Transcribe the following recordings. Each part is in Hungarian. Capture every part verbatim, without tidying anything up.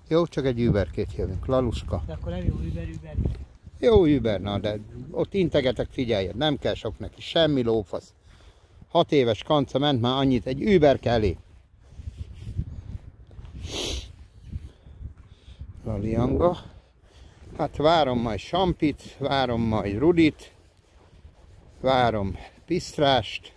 Jó, csak egy überkét jövünk. Laluska. De akkor nem jó über, über. Jó über, na, de ott integetek, figyelj, nem kell sok neki, semmi lófasz. Hat éves kanca ment már annyit, egy überke elég. Lalianga. Hát várom majd Sampit, várom majd Rudit, várom Pisztrást,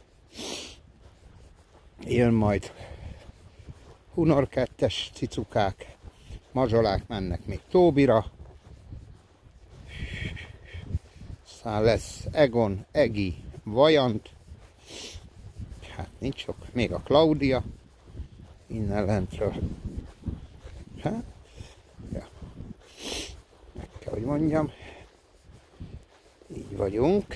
jön majd Hunor kettes cicukák, mazsolák mennek még Tóbira, aztán lesz Egon, Egi, Vajant, hát nincs sok, még a Klaudia, innen lentről. Hát, ja. Meg kell, hogy mondjam, így vagyunk.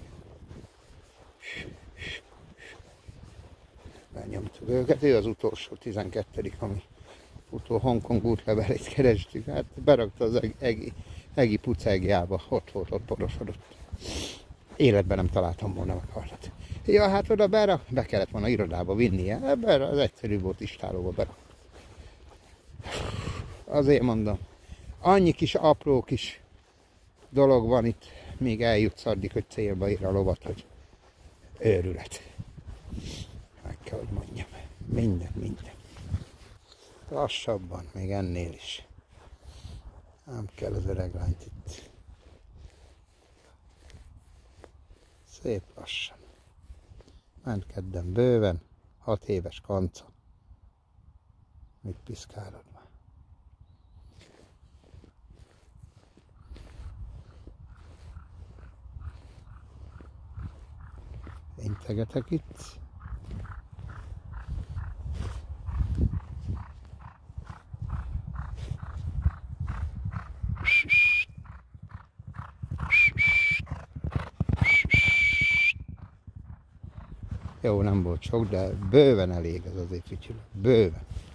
Benyomtuk őket, ő az utolsó, tizenkettedik, ami utol Hongkong útlevelét kerestük. Hát berakta az Egi, Egi pucegjába, ott volt, ott porosodott. Életben nem találtam volna meg hajlat. Ja, hát oda berak, be kellett volna irodába vinnie. Ebben az egyszerű volt istálóba berak. Azért mondom, annyi kis apró kis dolog van itt, még eljutsz addig, hogy célba ér a lovat, hogy őrület. Meg kell, hogy mondjam. Minden, minden. Lassabban, még ennél is. Nem kell az öreg lányt itt. Szép lassan. Mentkedden bőven, hat éves kanca. Mit piszkálod már? Integetek itt. Jó, nem volt sok, de bőven elég ez azért fütyülő. Bőven.